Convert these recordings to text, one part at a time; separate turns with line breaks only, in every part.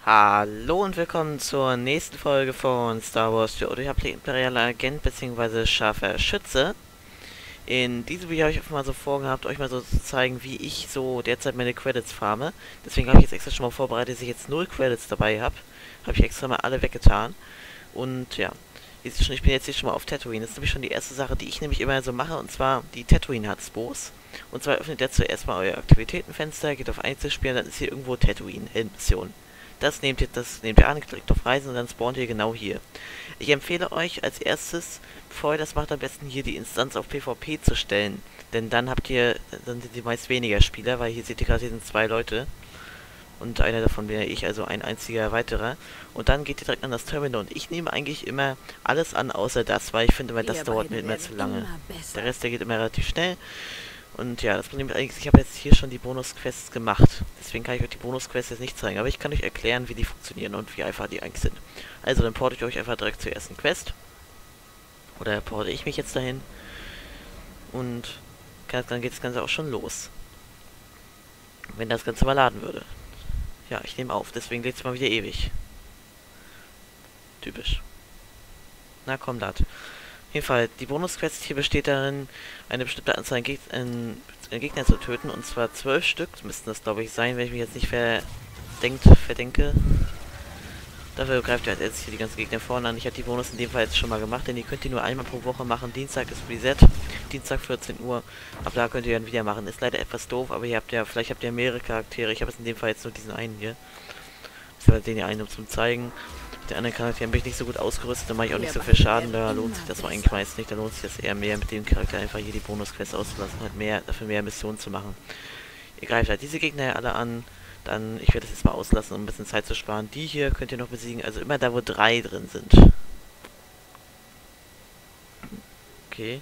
Hallo und willkommen zur nächsten Folge von Star Wars The Old Republic Imperialer Agent bzw. Scharfer Schütze. In diesem Video habe ich einfach mal so vorgehabt, euch mal so zu zeigen, wie ich so derzeit meine Credits farme. Deswegen habe ich jetzt extra schon mal vorbereitet, dass ich jetzt 0 Credits dabei habe. Habe ich extra mal alle weggetan. Und ja, ich bin jetzt hier schon mal auf Tatooine. Das ist nämlich schon die erste Sache, die ich nämlich immer so mache, und zwar die Tatooine-Huts-Bos. Und zwar öffnet ihr zuerst mal euer Aktivitätenfenster, geht auf Einzelspielen, dann ist hier irgendwo Tatooine-Mission. Das nehmt ihr an, klickt auf Reisen und dann spawnt ihr genau hier. Ich empfehle euch als erstes, bevor ihr das macht, am besten hier die Instanz auf PvP zu stellen. Denn dann sind die meist weniger Spieler, weil hier seht ihr gerade, hier sind 2 Leute. Und einer davon wäre ich, also ein einziger weiterer. Und dann geht ihr direkt an das Terminal. Und ich nehme eigentlich immer alles an, außer das, weil ich finde, weil das dauert mir immer zu lange. Der Rest, der geht immer relativ schnell. Und ja, das Problem ist eigentlich, ich habe jetzt hier schon die Bonus-Quests gemacht. Deswegen kann ich euch die Bonus-Quests jetzt nicht zeigen. Aber ich kann euch erklären, wie die funktionieren und wie einfach die eigentlich sind. Also dann porte ich euch einfach direkt zur ersten Quest. Oder porte ich mich jetzt dahin. Und dann geht das Ganze auch schon los. Wenn das Ganze mal laden würde. Ja, ich nehme auf. Deswegen lädt es mal wieder ewig. Typisch. Na komm, lad. Auf jeden Fall, die Bonus-Quest hier besteht darin, eine bestimmte Anzahl an Gegner zu töten, und zwar 12 Stück müssten das, glaube ich, sein, wenn ich mich jetzt nicht verdenke. Dafür greift ihr jetzt hier die ganzen Gegner vorne an. Ich habe die Bonus in dem Fall jetzt schon mal gemacht, denn ihr könnt die nur einmal pro Woche machen. Dienstag ist Reset, Dienstag 14 Uhr, ab da könnt ihr dann wieder machen. Ist leider etwas doof, aber vielleicht habt ihr mehrere Charaktere. Ich habe jetzt in dem Fall jetzt nur diesen einen hier. Ich werde den hier einen, um zum zeigen. Der andere Charakter bin ich nicht so gut ausgerüstet, da mache ich auch nicht so viel Schaden, da lohnt sich das eigentlich meist nicht, da lohnt sich das eher mehr mit dem Charakter einfach hier die Bonus-Quest auszulassen, halt dafür mehr Missionen zu machen. Ihr greift halt diese Gegner alle an, dann, ich werde das jetzt mal auslassen, um ein bisschen Zeit zu sparen. Die hier könnt ihr noch besiegen, also immer da, wo 3 drin sind. Okay.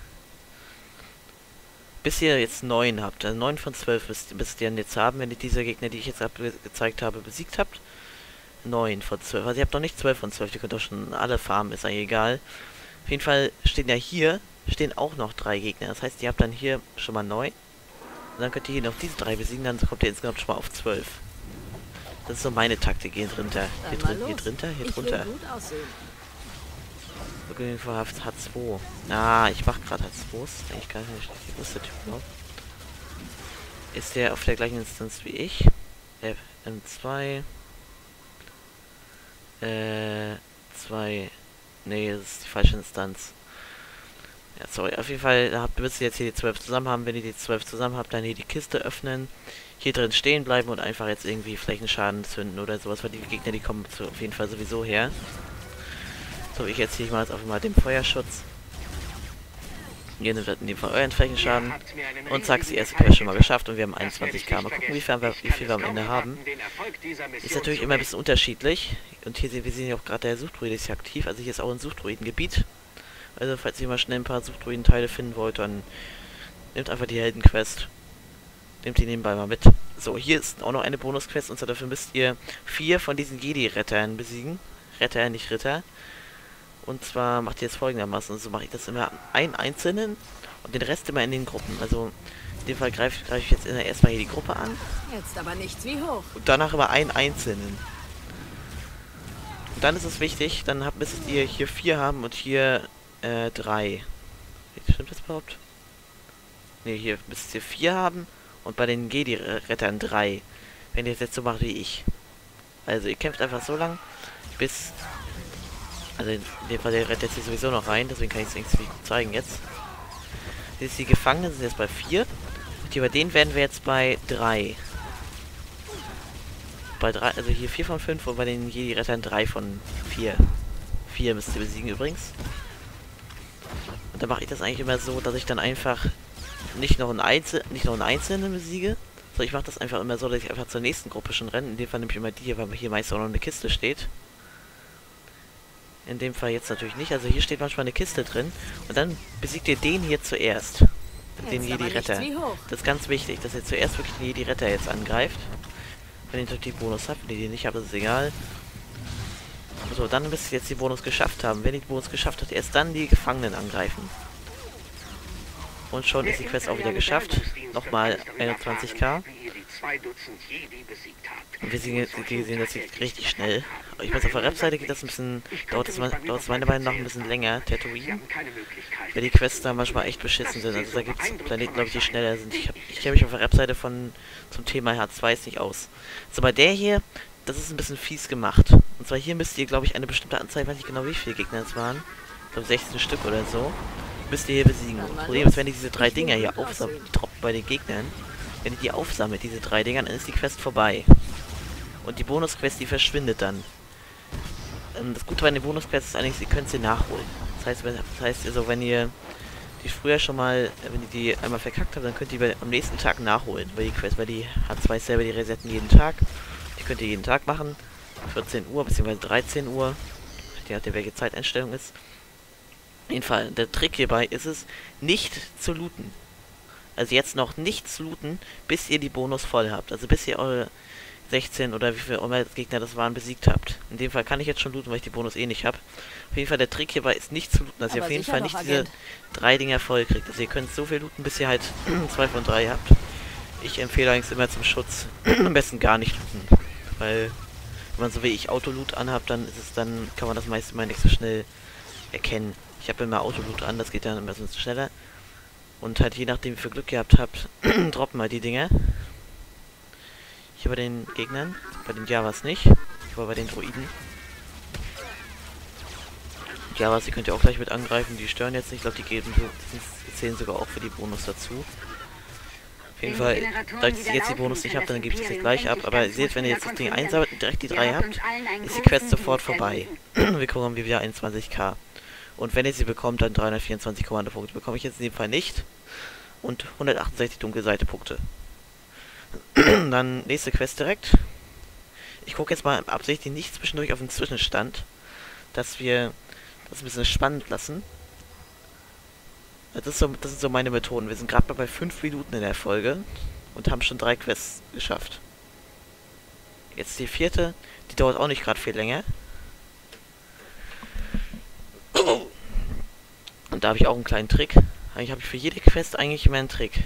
Bis ihr jetzt 9 habt, also 9 von 12 müsst ihr jetzt haben, wenn ihr diese Gegner, die ich jetzt gezeigt habe, besiegt habt. 9 von 12. Also ihr habt noch nicht 12 von 12. Ihr könnt auch schon alle farmen, ist eigentlich egal. Auf jeden Fall stehen auch noch 3 Gegner. Das heißt, ihr habt dann hier schon mal 9. Und dann könnt ihr hier noch diese 3 besiegen, dann kommt ihr insgesamt schon mal auf 12. Das ist so meine Taktik. Hier drunter. Hier drunter. Okay, H2. Ah, ich mach gerade H2. Das ist eigentlich gar nicht schlecht. Wo ist der Typ überhaupt? Ist der auf der gleichen Instanz wie ich? M2. 2. Nee, das ist die falsche Instanz. Ja, sorry. Auf jeden Fall müsst ihr jetzt hier die 12 zusammen haben. Wenn ihr die 12 zusammen habt, dann hier die Kiste öffnen. Hier drin stehen bleiben und einfach jetzt irgendwie Flächenschaden zünden oder sowas, weil die Gegner, die kommen auf jeden Fall sowieso her. So, ich erziehe mal jetzt einfach mal den Feuerschutz. Ihr nehmt in dem Fall euren Flächenschaden. Und zack, die erste Quest schon mal geschafft und wir haben 21k. Mal gucken, wie viel wir am Ende haben. Ist natürlich immer ein bisschen unterschiedlich. Und hier wir sehen ja auch gerade, der Suchdruide ist hier aktiv. Also hier ist auch ein Suchdruidengebiet. Also falls ihr mal schnell ein paar Suchdruidenteile finden wollt, dann nehmt einfach die Heldenquest. Nehmt die nebenbei mal mit. So, hier ist auch noch eine Bonusquest. Und zwar dafür müsst ihr 4 von diesen Jedi-Rettern besiegen. Retter, nicht Ritter. Und zwar macht ihr es folgendermaßen. So mache ich das immer einen einzelnen und den Rest immer in den Gruppen. Also in dem Fall greife ich jetzt erstmal hier die Gruppe an.
Jetzt aber nichts wie hoch.
Und danach immer einen einzelnen. Und dann ist es wichtig, müsstet ihr hier 4 haben und hier 3. Stimmt das überhaupt? Ne, hier müsst ihr 4 haben und bei den Jedi-Rettern 3. Wenn ihr es jetzt so macht wie ich. Also ihr kämpft einfach so lang, bis... Also in dem Fall, der rennt jetzt hier sowieso noch rein, deswegen kann ich es irgendwie zeigen jetzt. Die Gefangenen sind jetzt bei 4. Und bei denen werden wir jetzt bei 3. Bei 3, also hier 4 von 5 und bei den Jedi-Rettern 3 von 4. 4 müsst ihr besiegen übrigens. Und dann mache ich das eigentlich immer so, dass ich dann einfach nicht noch einen Einzelnen besiege. So, ich mache das einfach immer so, dass ich einfach zur nächsten Gruppe schon renne. In dem Fall nämlich immer die hier, weil hier meist auch noch eine Kiste steht. In dem Fall jetzt natürlich nicht. Also hier steht manchmal eine Kiste drin. Und dann besiegt ihr den hier zuerst. Den Jedi-Retter. Das ist ganz wichtig, dass ihr zuerst wirklich den Jedi-Retter jetzt angreift. Wenn ihr natürlich die Bonus habt. Wenn ihr die nicht habt, ist es egal. So, dann müsst ihr jetzt die Bonus geschafft haben. Wenn ihr die Bonus geschafft habt, erst dann die Gefangenen angreifen. Und schon ist die Quest auch wieder geschafft. Nochmal 21k. Und wir sehen, das geht richtig schnell. Aber ich weiß, auf der Webseite geht das ein bisschen, dauert es meiner Meinung nach ein bisschen länger, Tatooine. Weil die Quests da manchmal echt beschissen sind. Also da gibt es Planeten, glaube ich, die schneller sind. Ich kenne mich auf der Webseite zum Thema H2 nicht aus. So, bei der hier, das ist ein bisschen fies gemacht. Und zwar hier müsst ihr, glaube ich, eine bestimmte Anzahl, ich weiß nicht genau, wie viele Gegner es waren. Ich glaube 16 Stück oder so. Müsst ihr hier besiegen. Das Problem ist, wenn ihr diese 3 Dinger hier aufsammelt, die droppen bei den Gegnern. Wenn ihr die aufsammelt, diese 3 Dinger, dann ist die Quest vorbei. Und die Bonusquest, die verschwindet dann. Das Gute bei den Bonusquests ist allerdings, ihr könnt sie nachholen. Das heißt also, wenn ihr die früher schon mal, wenn ihr die einmal verkackt habt, dann könnt ihr am nächsten Tag nachholen. Weil die H2 selber, die resetten jeden Tag. Die könnt ihr jeden Tag machen. 14 Uhr bzw. 13 Uhr. Je nachdem, welche Zeiteinstellung ist. Auf jeden Fall, der Trick hierbei ist es, nicht zu looten. Also jetzt noch nicht zu looten, bis ihr die Bonus voll habt. Also bis ihr eure 16 oder wie viele Gegner das waren, besiegt habt. In dem Fall kann ich jetzt schon looten, weil ich die Bonus eh nicht habe. Auf jeden Fall, der Trick hierbei ist nicht zu looten, dass ihr auf jeden Fall nicht diese 3 Dinger voll kriegt. Also ihr könnt so viel looten, bis ihr halt 2 von 3 habt. Ich empfehle eigentlich immer zum Schutz am besten gar nicht looten. Weil, wenn man so wie ich Autoloot anhabt, dann kann man das meiste mal nicht so schnell erkennen. Ich habe immer Autoloot an, das geht dann immer so schneller. Und halt je nachdem, wie viel Glück ihr habt, droppen mal die Dinger. Hier bei den Gegnern, bei den Javas nicht, aber bei den Droiden. Die Javas, die könnt ihr auch gleich mit angreifen, die stören jetzt nicht, ich glaube, die zählen sogar auch für die Bonus dazu. Auf jeden Fall, da ich jetzt die Bonus nicht habt, dann gebe ich das jetzt gleich ab, aber ihr seht, wenn ihr jetzt das Ding einsammelt und direkt die 3 habt, ist die Quest sofort vorbei. Wir bekommen wieder 21k. Und wenn ihr sie bekommt, dann 324 Kommandopunkte. Bekomme ich jetzt in dem Fall nicht. Und 168 dunkle Seite-Punkte. Dann nächste Quest direkt. Ich gucke jetzt mal absichtlich nicht zwischendurch auf den Zwischenstand, dass wir das ein bisschen spannend lassen. Das sind so meine Methoden. Wir sind gerade mal bei 5 Minuten in der Folge und haben schon 3 Quests geschafft. Jetzt die 4. Die dauert auch nicht gerade viel länger. Und da habe ich auch einen kleinen Trick. Eigentlich habe ich für jede Quest eigentlich immer einen Trick.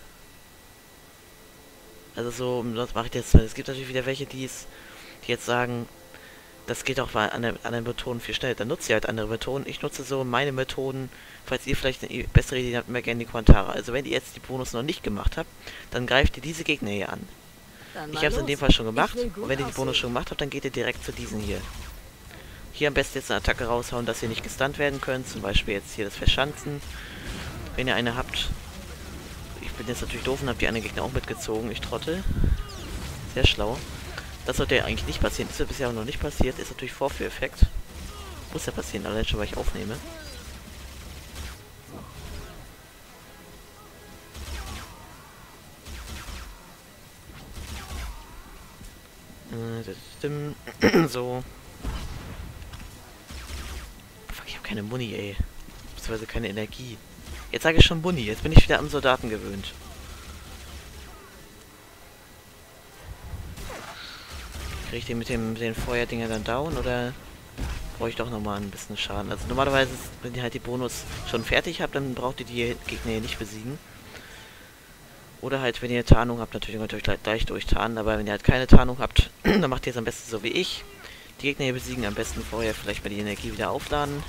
Also so, sonst mache ich das. Es gibt natürlich wieder welche, die jetzt sagen, das geht auch bei anderen Methoden viel schneller. Dann nutzt ihr halt andere Methoden. Ich nutze so meine Methoden. Falls ihr vielleicht eine bessere Idee habt, immer gerne in die Kommentare. Also wenn ihr jetzt die Bonus noch nicht gemacht habt, dann greift ihr diese Gegner hier an. Ich habe es in dem Fall schon gemacht. Und wenn ihr die Bonus schon gemacht habt, dann geht ihr direkt zu diesen hier. Hier am besten jetzt eine Attacke raushauen, dass ihr nicht gestunt werden könnt. Zum Beispiel jetzt hier das Verschanzen. Wenn ihr eine habt. Ich bin jetzt natürlich doof und habe die anderen Gegner auch mitgezogen. Ich trottel. Sehr schlau. Das sollte ja eigentlich nicht passieren. Ist ja bisher auch noch nicht passiert. Ist natürlich Vorführeffekt. Muss ja passieren, allein schon, weil ich aufnehme. So. Fuck, ich habe keine Muni, ey. Beziehungsweise keine Energie. Jetzt sage ich schon Muni. Jetzt bin ich wieder am Soldaten gewöhnt. Kriege ich den mit den Feuerdinger dann down oder brauche ich doch nochmal ein bisschen Schaden? Also normalerweise, wenn ihr halt die Bonus schon fertig habt, dann braucht ihr die Gegner hier nicht besiegen. Oder halt, wenn ihr Tarnung habt, natürlich könnt ihr euch gleich durchtarnen, aber wenn ihr halt keine Tarnung habt, dann macht ihr es am besten so wie ich. Die Gegner hier besiegen, am besten vorher vielleicht mal die Energie wieder aufladen.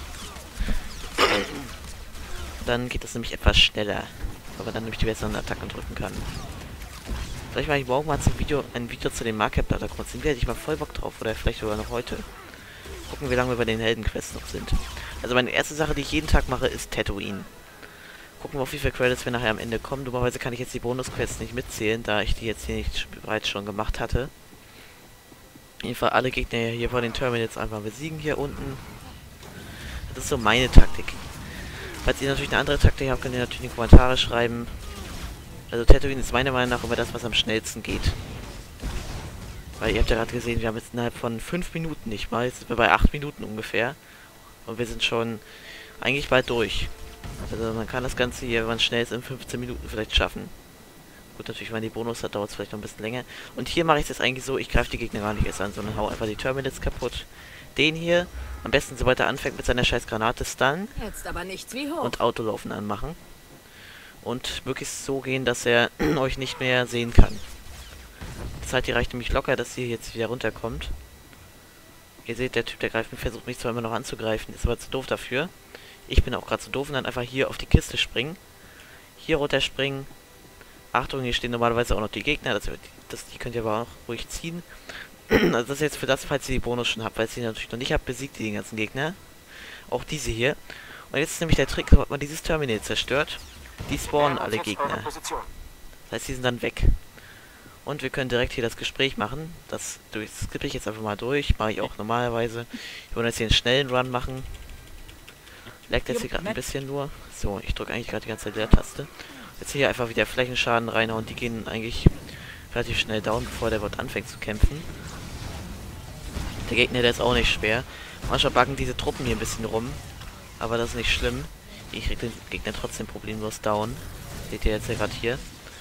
Dann geht das nämlich etwas schneller, weil man dann nämlich die besseren Attacken drücken kann. Vielleicht mache ich morgen mal ein Video zu dem Markup-Data kurz. Den hätte ich mal voll Bock drauf, oder vielleicht sogar noch heute. Gucken, wie lange wir bei den Heldenquests noch sind. Also meine erste Sache, die ich jeden Tag mache, ist Tatooine. Gucken wir, auf wie viele Credits wir nachher am Ende kommen. Normalerweise kann ich jetzt die Bonus-Quests nicht mitzählen, da ich die jetzt hier nicht bereits schon gemacht hatte. Auf jeden Fall alle Gegner hier vor den Terminals einfach besiegen hier unten. Das ist so meine Taktik. Falls ihr natürlich eine andere Taktik habt, könnt ihr natürlich in die Kommentare schreiben. Also Tatooine ist meiner Meinung nach immer das, was am schnellsten geht. Weil ihr habt ja gerade gesehen, wir haben jetzt innerhalb von 5 Minuten nicht mal, jetzt sind wir bei 8 Minuten ungefähr. Und wir sind schon eigentlich bald durch. Also man kann das Ganze hier, wenn man schnell ist, in 15 Minuten vielleicht schaffen. Gut, natürlich, wenn man die Bonus hat, dauert es vielleicht noch ein bisschen länger. Und hier mache ich es jetzt eigentlich so, ich greife die Gegner gar nicht erst an, sondern hau einfach die Terminals kaputt. Den hier, am besten sobald er anfängt mit seiner scheiß Granate stunnen.
Jetzt aber nichts wie hoch.
Und Autolaufen anmachen. Und möglichst so gehen, dass er euch nicht mehr sehen kann. Die Zeit, die reicht nämlich locker, dass sie jetzt wieder runterkommt. Ihr seht, der Typ, der greift mich, versucht mich zwar immer noch anzugreifen, ist aber zu doof dafür. Ich bin auch gerade zu doof und dann einfach hier auf die Kiste springen. Hier runterspringen. Achtung, hier stehen normalerweise auch noch die Gegner, die könnt ihr aber auch ruhig ziehen. Also das ist jetzt für das, falls ihr die Bonus schon habt, weil ihr sie natürlich noch nicht habt, besiegt ihr den ganzen Gegner. Auch diese hier. Und jetzt ist nämlich der Trick, sobald man dieses Terminal zerstört, die spawnen alle Gegner. Das heißt, die sind dann weg. Und wir können direkt hier das Gespräch machen. Das skippe ich jetzt einfach mal durch. Mache ich auch normalerweise. Wir wollen jetzt hier einen schnellen Run machen. Leckt jetzt hier gerade ein bisschen nur. So, ich drücke eigentlich gerade die ganze Zeit Leertaste. Jetzt hier einfach wieder Flächenschaden reinhauen. Die gehen eigentlich relativ schnell down, bevor der Bot anfängt zu kämpfen. Der Gegner, der ist auch nicht schwer. Manchmal backen diese Truppen hier ein bisschen rum. Aber das ist nicht schlimm. Ich krieg den Gegner trotzdem problemlos down. Seht ihr jetzt ja gerade hier.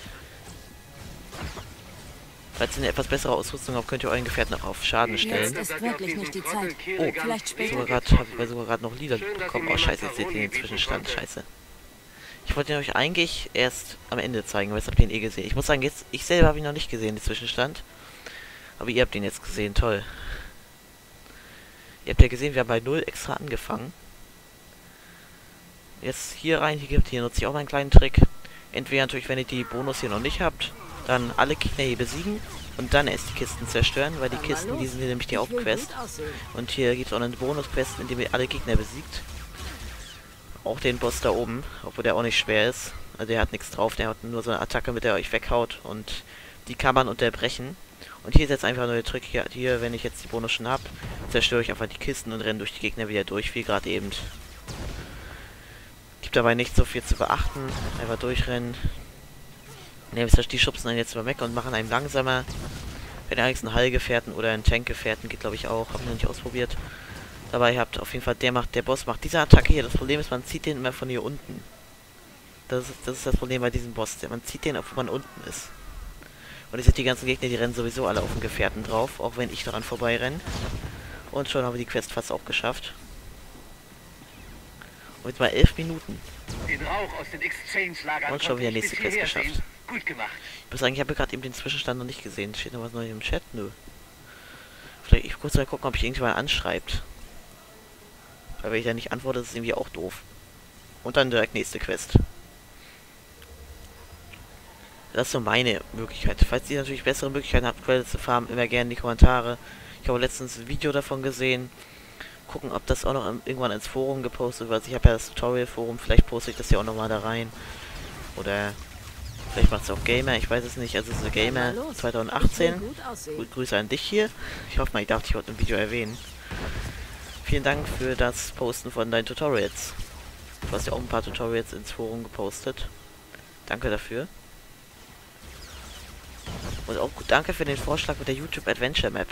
Falls ihr eine etwas bessere Ausrüstung habt, könnt ihr euren Gefährten auch auf Schaden stellen.
Jetzt ist wirklich nicht die Zeit.
Oh,
Vielleicht später.
habe ich sogar gerade noch Lieder bekommen. Oh scheiße, jetzt seht ihr den Zwischenstand. Scheiße. Ich wollte ihn euch eigentlich erst am Ende zeigen, aber jetzt habt ihr ihn eh gesehen. Ich muss sagen, jetzt, ich selber habe ihn noch nicht gesehen, den Zwischenstand. Aber ihr habt ihn jetzt gesehen, toll. Ihr habt ja gesehen, wir haben bei 0 extra angefangen. Jetzt hier rein, hier nutze ich auch meinen kleinen Trick. Entweder natürlich, wenn ihr die Bonus hier noch nicht habt, dann alle Gegner hier besiegen und dann erst die Kisten zerstören, weil die Kisten, die sind hier nämlich die Hauptquest. Und hier gibt es auch eine Bonus-Quest, in der ihr alle Gegner besiegt. Auch den Boss da oben, obwohl der auch nicht schwer ist. Also der hat nichts drauf, der hat nur so eine Attacke, mit der er euch weghaut und die kann man unterbrechen. Und hier ist jetzt einfach nur der Trick, hier, wenn ich jetzt die Bonus schon habe, zerstöre ich einfach die Kisten und renne durch die Gegner wieder durch, wie gerade eben. Gibt dabei nicht so viel zu beachten, einfach durchrennen. Ne, die schubsen einen jetzt immer weg und machen einen langsamer. Wenn ihr eigentlich einen Heilgefährten oder einen Tankgefährten geht, glaube ich auch, habe ich noch nicht ausprobiert. Dabei habt auf jeden Fall, der Boss macht diese Attacke hier. Das Problem ist, man zieht den immer von hier unten. Das ist das Problem bei diesem Boss. Man zieht den, obwohl man unten ist. Und ihr seht, die ganzen Gegner, die rennen sowieso alle auf den Gefährten drauf, auch wenn ich daran vorbeirenne. Und schon haben wir die Quest fast auch geschafft. Und jetzt mal 11 Minuten.
Den Rauch aus den Exchange-Lagern
und schon wieder nächste Quest geschafft.
Gut gemacht.
Ich muss sagen, ich habe gerade eben den Zwischenstand noch nicht gesehen. Steht noch was Neues im Chat? Nö. Vielleicht ich kurz mal gucken, ob ich irgendjemand anschreibt. Weil wenn ich da nicht antworte, ist es irgendwie auch doof. Und dann direkt nächste Quest. Das ist so meine Möglichkeit. Falls ihr natürlich bessere Möglichkeiten habt, Credits zu farmen, immer gerne in die Kommentare. Ich habe letztens ein Video davon gesehen. Gucken, ob das auch noch irgendwann ins Forum gepostet wird. Ich habe ja das Tutorial-Forum, vielleicht poste ich das ja auch nochmal da rein. Oder vielleicht macht es auch Gamer, ich weiß es nicht. Also es ist Gamer 2018. Grüße an dich hier. Ich hoffe mal, ich darf dich heute im Video erwähnen. Vielen Dank für das Posten von deinen Tutorials. Du hast ja auch ein paar Tutorials ins Forum gepostet. Danke dafür. Und auch danke für den Vorschlag mit der YouTube Adventure Map.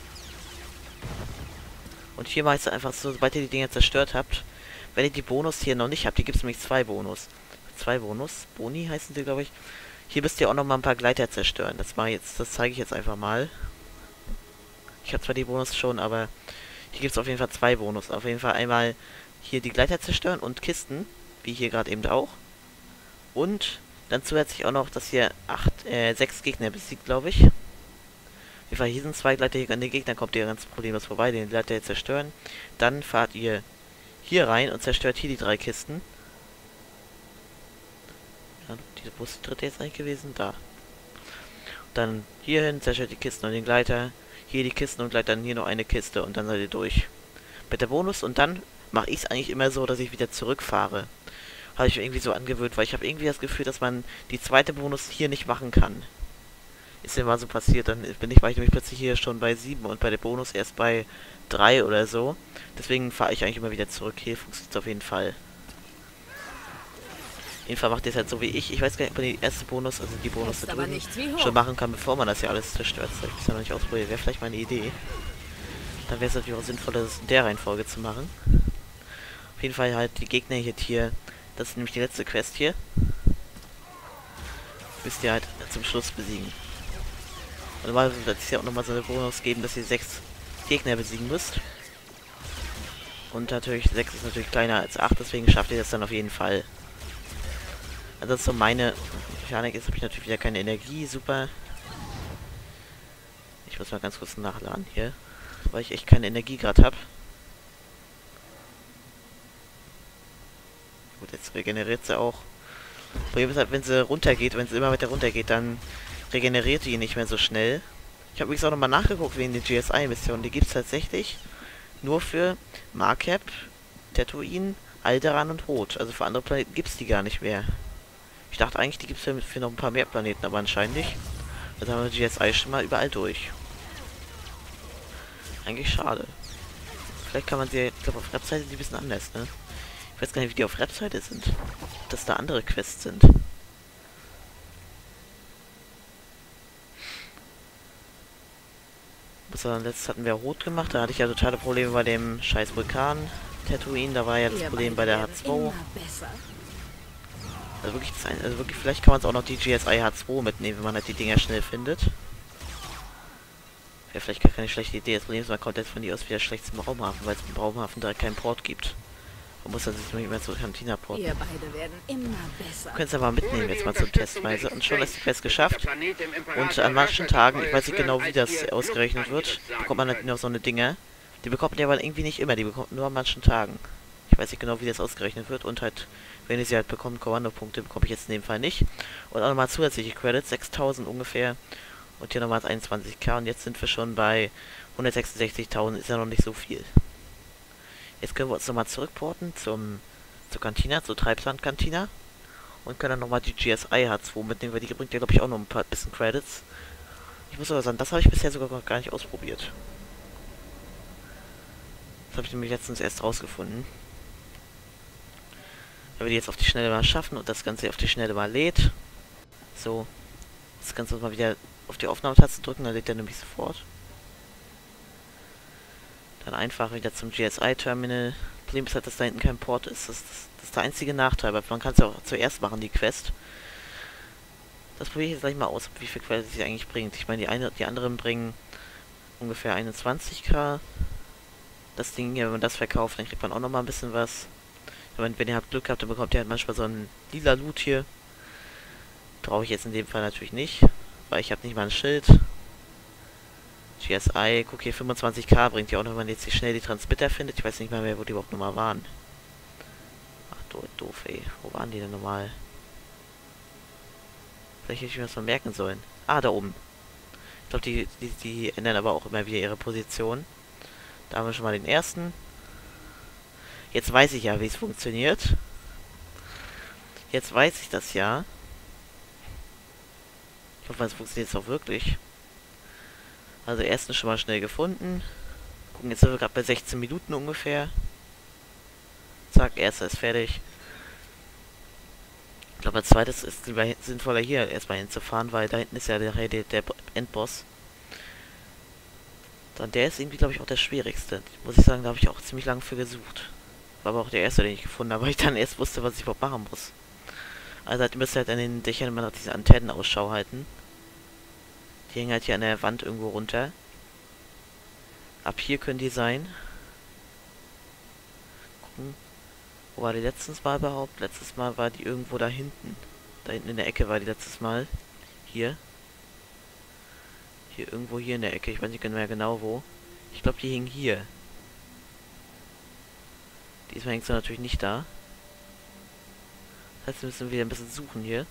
Und hier mache ich es einfach so, sobald ihr die Dinger zerstört habt, wenn ihr die Bonus hier noch nicht habt, hier gibt es nämlich zwei Bonus. Boni heißen sie, glaube ich. Hier müsst ihr auch noch mal ein paar Gleiter zerstören. Das zeige ich jetzt einfach mal. Ich habe zwar die Bonus schon, aber hier gibt es auf jeden Fall zwei Bonus. Auf jeden Fall einmal hier die Gleiter zerstören und Kisten, wie hier gerade eben auch. Und dann zusätzlich auch noch, dass hier 6 Gegner besiegt, glaube ich. Auf jeden Fall, hier sind 2 Gleiter, hier an den Gegner kommt ihr ganz problemlos vorbei, den Gleiter jetzt zerstören. Dann fahrt ihr hier rein und zerstört hier die 3 Kisten. Ja, wo ist die dritte jetzt eigentlich gewesen? Da. Dann hier hin, zerstört die Kisten und den Gleiter. Hier die Kisten und Gleiter, dann hier noch eine Kiste und dann seid ihr durch. Mit der Bonus und dann mache ich es eigentlich immer so, dass ich wieder zurückfahre. Habe ich mir irgendwie so angewöhnt, weil ich habe irgendwie das Gefühl, dass man die zweite Bonus hier nicht machen kann. Ist mir mal so passiert, dann war ich nämlich plötzlich hier schon bei 7 und bei der Bonus erst bei 3 oder so. Deswegen fahre ich eigentlich immer wieder zurück. Hier funktioniert es auf jeden Fall. Auf jeden Fall macht ihr es halt so wie ich. Ich weiß gar nicht, ob man die erste Bonus, also die Bonus da drüben, schon machen kann, bevor man das ja alles zerstört. Das habe ich bisher noch nicht ausprobiert. Wäre vielleicht mal eine Idee. Dann wäre es natürlich auch sinnvoll, das in der Reihenfolge zu machen. Auf jeden Fall halt die Gegner hier. Das ist nämlich die letzte Quest hier. Müsst ihr halt zum Schluss besiegen. Und normalerweise wird es ja auch nochmal so eine Bonus geben, dass ihr 6 Gegner besiegen müsst. Und natürlich, 6 ist natürlich kleiner als 8, deswegen schafft ihr das dann auf jeden Fall. Also das ist so meine Mechanik. Jetzt habe ich natürlich wieder keine Energie, super. Ich muss mal ganz kurz nachladen hier, weil ich echt keine Energie gerade habe. Gut, jetzt regeneriert sie auch. Problem ist halt, wenn sie runtergeht, wenn sie immer weiter runtergeht, dann regeneriert die nicht mehr so schnell. Ich habe übrigens auch nochmal nachgeguckt wegen den GSI-Missionen. Die gibt es tatsächlich nur für Markep, Tatooine, Alderaan und Hoth. Also für andere Planeten gibt es die gar nicht mehr. Ich dachte eigentlich, die gibt es für noch ein paar mehr Planeten, aber anscheinend nicht. Also haben wir GSI schon mal überall durch. Eigentlich schade. Vielleicht kann man sie, ich glaube auf Webseite die ein bisschen anders, ne? Ich weiß gar nicht, wie die auf Webseite sind. Dass da andere Quests sind. Letztes hatten wir Rot gemacht, da hatte ich ja totale Probleme bei dem scheiß Vulkan Tatooine, da war ja das Problem bei der H2. Also wirklich, vielleicht kann man es auch noch die GSI H2 mitnehmen, wenn man halt die Dinger schnell findet. Wäre vielleicht gar keine schlechte Idee. Das Problem ist, man kommt jetzt von die aus wieder schlecht zum Raumhafen, weil es im Raumhafen direkt keinen Port gibt. Man muss dann sich nicht mehr zur Cantina porten.
Ihr beide werden immer besser.
Können es aber mitnehmen jetzt mal zur Testweise. Und schon ist die Quest geschafft. Und an manchen Tagen, ich weiß nicht genau, wie das ausgerechnet wird, bekommt man halt noch so eine Dinger. Die bekommt man ja aber irgendwie nicht immer, die bekommt man nur an manchen Tagen. Ich weiß nicht genau, wie das ausgerechnet wird. Und halt, wenn ich sie halt bekomme, Kommandopunkte bekomme ich jetzt in dem Fall nicht. Und auch nochmal zusätzliche Credits, 6000 ungefähr. Und hier nochmal 21k. Und jetzt sind wir schon bei 166.000, ist ja noch nicht so viel. Jetzt können wir uns nochmal zurückporten zur Cantina, zur Treibsand-Cantina. Und können dann nochmal die GSI H2 mitnehmen, weil die bringt ja, glaube ich, auch noch ein bisschen Credits. Ich muss aber sagen, das habe ich bisher sogar noch gar nicht ausprobiert. Das habe ich nämlich letztens erst rausgefunden. Wenn wir die jetzt auf die Schnelle mal schaffen und das Ganze auf die Schnelle mal lädt. So. Das Ganze mal wieder auf die Aufnahmetaste drücken, dann lädt er nämlich sofort. Dann einfach wieder zum GSI-Terminal. Problem ist halt, dass da hinten kein Port ist. Das ist der einzige Nachteil, weil man kann es ja auch zuerst machen, die Quest. Das probiere ich jetzt gleich mal aus, wie viel Quest sie eigentlich bringt. Ich meine, die anderen bringen ungefähr 21k. Das Ding hier, wenn man das verkauft, dann kriegt man auch nochmal ein bisschen was. Wenn ihr habt Glück habt, dann bekommt ihr halt manchmal so einen lila Loot hier. Brauche ich jetzt in dem Fall natürlich nicht, weil ich habe nicht mal ein Schild. GSI, guck hier, 25k bringt ja auch noch, wenn man jetzt hier schnell die Transmitter findet. Ich weiß nicht mal mehr, wo die überhaupt nochmal waren. Ach, doof, ey. Wo waren die denn nochmal? Vielleicht hätte ich mir das mal merken sollen. Ah, da oben. Ich glaube, die ändern aber auch immer wieder ihre Position. Da haben wir schon mal den ersten. Jetzt weiß ich ja, wie es funktioniert. Jetzt weiß ich das ja. Ich hoffe, es funktioniert jetzt auch wirklich. Also ersten schon mal schnell gefunden. Gucken, jetzt sind wir gerade bei 16 Minuten ungefähr. Zack, erster ist fertig. Ich glaube, als zweites ist es sinnvoller hier erstmal hinzufahren, weil da hinten ist ja der Endboss. Dann der ist irgendwie, glaube ich, auch der schwierigste. Muss ich sagen, da habe ich auch ziemlich lange für gesucht. War aber auch der erste, den ich gefunden habe, weil ich dann erst wusste, was ich überhaupt machen muss. Also ihr müsst halt an den Dächern immer nach diese Antennen Ausschau halten. Die hängen halt hier an der Wand irgendwo runter. Ab hier können die sein. Gucken. Wo war die letztes Mal überhaupt? Letztes Mal war die irgendwo da hinten. Da hinten in der Ecke war die letztes Mal. Hier. Hier, irgendwo hier in der Ecke. Ich weiß nicht mehr genau wo. Ich glaube, die hing hier. Diesmal hängt sie natürlich nicht da. Das heißt, wir müssen wieder ein bisschen suchen hier.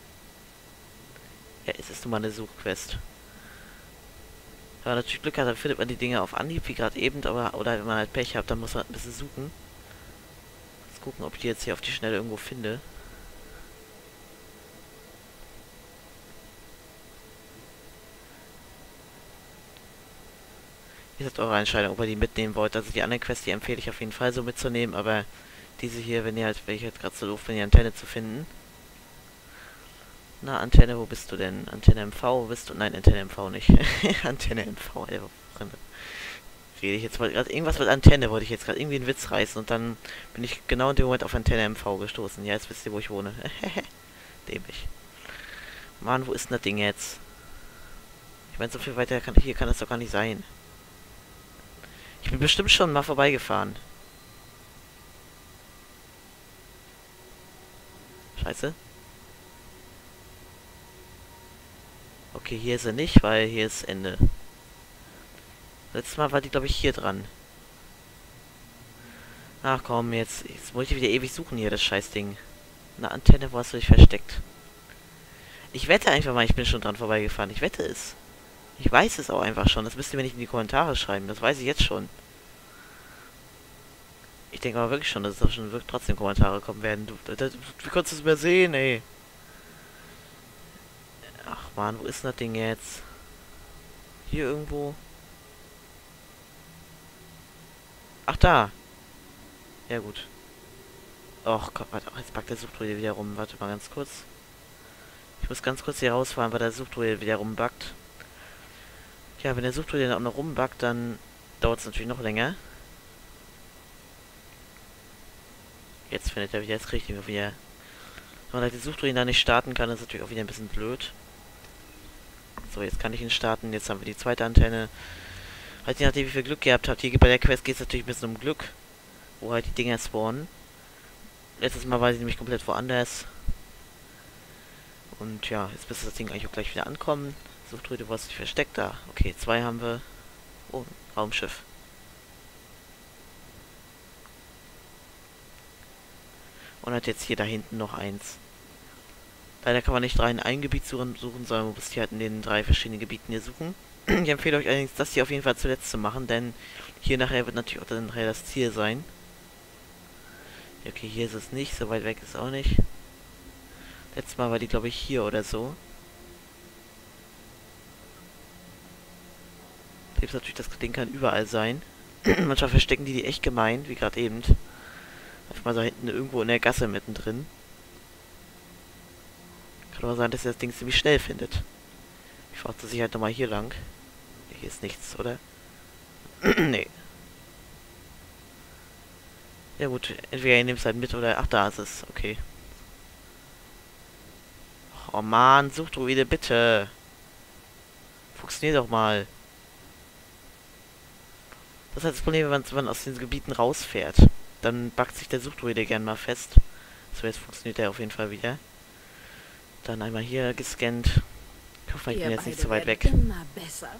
Ja, es ist nun mal eine Suchquest. Wenn man natürlich Glück hat, dann findet man die Dinge auf Anhieb, wie gerade eben, aber, oder wenn man halt Pech hat, dann muss man halt ein bisschen suchen. Jetzt gucken, ob ich die jetzt hier auf die Schnelle irgendwo finde. Ihr seid eure Entscheidung, ob ihr die mitnehmen wollt. Also die anderen Quests, die empfehle ich auf jeden Fall so mitzunehmen, aber diese hier, wenn ihr halt, wäre ich jetzt gerade so doof, wenn die Antenne zu finden. Na, Antenne, wo bist du denn? Antenne MV, wo bist du? Nein, Antenne MV nicht. Antenne MV, ey, rede ich jetzt gerade irgendwas mit Antenne, wollte ich jetzt gerade irgendwie einen Witz reißen und dann bin ich genau in dem Moment auf Antenne MV gestoßen. Ja, jetzt wisst ihr, wo ich wohne. Dämlich. Mann, wo ist denn das Ding jetzt? Ich meine, so viel weiter hier kann das doch gar nicht sein. Ich bin bestimmt schon mal vorbeigefahren. Scheiße. Okay, hier ist er nicht, weil hier ist Ende. Letztes Mal war die, glaube ich, hier dran. Ach komm, jetzt muss ich wieder ewig suchen hier, das Scheißding. Eine Antenne, wo hast du dich versteckt? Ich wette einfach mal, ich bin schon dran vorbeigefahren. Ich wette es. Ich weiß es auch einfach schon. Das müsst ihr mir nicht in die Kommentare schreiben. Das weiß ich jetzt schon. Ich denke aber wirklich schon, dass es auch schon wirklich trotzdem Kommentare kommen werden. Wie konntest du es übersehen, ey? Ach man, wo ist denn das Ding jetzt? Hier irgendwo? Ach, da. Ja, gut. Och Gott, warte, jetzt packt der Suchdruide wieder rum. Warte mal ganz kurz. Ich muss ganz kurz hier rausfahren, weil der Suchdruide wieder rumbackt. Ja, wenn der Suchdruide auch noch rumbackt, dann dauert es natürlich noch länger. Jetzt findet er wieder, jetzt kriege ich ihn wieder. Wenn man halt den Suchdruide da nicht starten kann, ist natürlich auch wieder ein bisschen blöd. So, jetzt kann ich ihn starten. Jetzt haben wir die zweite Antenne. Halt je nachdem, wie viel Glück ihr habt. Hier bei der Quest geht es natürlich ein bisschen um Glück. Wo halt die Dinger spawnen. Letztes Mal war sie nämlich komplett woanders. Und ja, jetzt müsste das Ding eigentlich auch gleich wieder ankommen. Suchdruide, wo hast du dich versteckt? Da. Okay, 2 haben wir. Oh, ein Raumschiff. Und hat jetzt hier da hinten noch eins. Leider kann man nicht 3 in ein Gebiet suchen, sondern man muss hier halt in den 3 verschiedenen Gebieten hier suchen. Ich empfehle euch allerdings, das hier auf jeden Fall zuletzt zu machen, denn hier nachher wird natürlich auch dann nachher das Ziel sein. Okay, hier ist es nicht, so weit weg ist es auch nicht. Letztes Mal war die, glaube ich, hier oder so. Selbst natürlich, das Ding kann überall sein. Manchmal verstecken die echt gemein, wie gerade eben. Einfach mal so hinten irgendwo in der Gasse mittendrin. Kann aber sein, dass ihr das Ding ziemlich schnell findet. Ich fahre zur Sicherheit nochmal hier lang. Hier ist nichts, oder? Nee. Ja gut, entweder ihr nehmt es halt mit oder... Ach, da ist es. Okay. Oh man, Suchdruide, bitte. Funktioniert doch mal. Das ist halt das Problem, wenn man aus den Gebieten rausfährt. Dann backt sich der Suchdruide gern mal fest. So, jetzt funktioniert der auf jeden Fall wieder. Dann einmal hier gescannt. Ich hoffe, ich bin jetzt nicht zu weit weg.
Immer besser.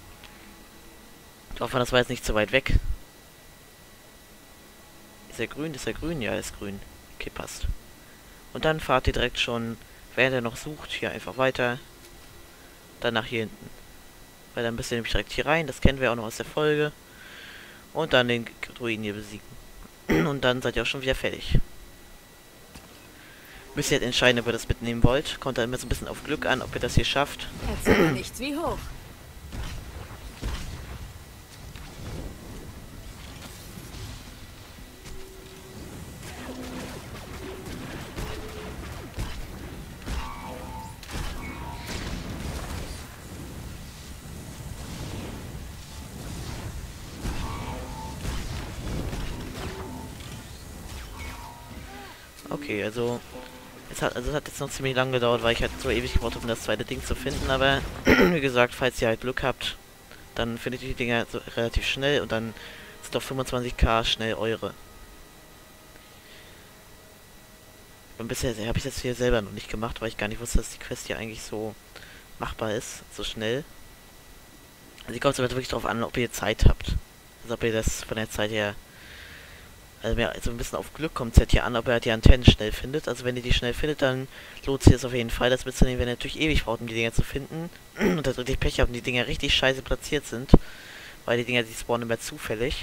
Ich hoffe, das war jetzt nicht zu weit weg. Ist er grün? Ist er grün? Ja, er ist grün. Okay, passt. Und dann fahrt ihr direkt schon, während er noch sucht, hier einfach weiter. Dann nach hier hinten. Weil dann bist ihr nämlich direkt hier rein. Das kennen wir auch noch aus der Folge. Und dann den Druiden hier besiegen. Und dann seid ihr auch schon wieder fertig. Müsst ihr jetzt entscheiden, ob ihr das mitnehmen wollt. Kommt dann immer so ein bisschen auf Glück an, ob ihr das hier schafft.
Erzähl mir nichts wie hoch.
Okay, also es hat jetzt noch ziemlich lange gedauert, weil ich halt so ewig gebraucht habe, um das zweite Ding zu finden, aber wie gesagt, falls ihr halt Glück habt, dann findet ihr die Dinger so relativ schnell und dann sind auf 25k schnell eure. Und bisher habe ich das hier selber noch nicht gemacht, weil ich gar nicht wusste, dass die Quest hier eigentlich so machbar ist, so schnell. Also die kommt aber wirklich darauf an, ob ihr Zeit habt. Also ob ihr das von der Zeit her... Also ein bisschen auf Glück kommt es halt hier an, ob er die Antennen schnell findet. Also wenn ihr die schnell findet, dann lohnt sich das auf jeden Fall, das mitzunehmen, wenn ihr natürlich ewig braucht, um die Dinger zu finden. Und da richtig Pech habt und die Dinger richtig scheiße platziert sind. Weil die Dinger, die spawnen immer zufällig.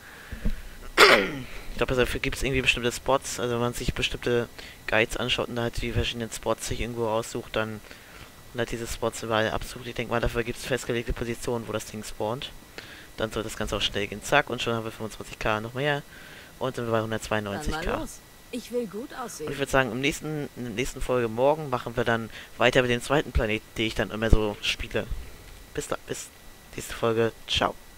Ich glaube, dafür gibt es irgendwie bestimmte Spots. Also wenn man sich bestimmte Guides anschaut und da halt die verschiedenen Spots sich irgendwo raussucht, dann und halt diese Spots überall absucht. Ich denke mal, dafür gibt es festgelegte Positionen, wo das Ding spawnt. Dann soll das Ganze auch schnell gehen. Zack, und schon haben wir 25k noch mehr. Und sind wir bei 192k.
Ich will gut aussehen.
Und ich würde sagen, in der nächsten Folge morgen machen wir dann weiter mit dem zweiten Planet, den ich dann immer so spiele. Bis nächste Folge. Ciao.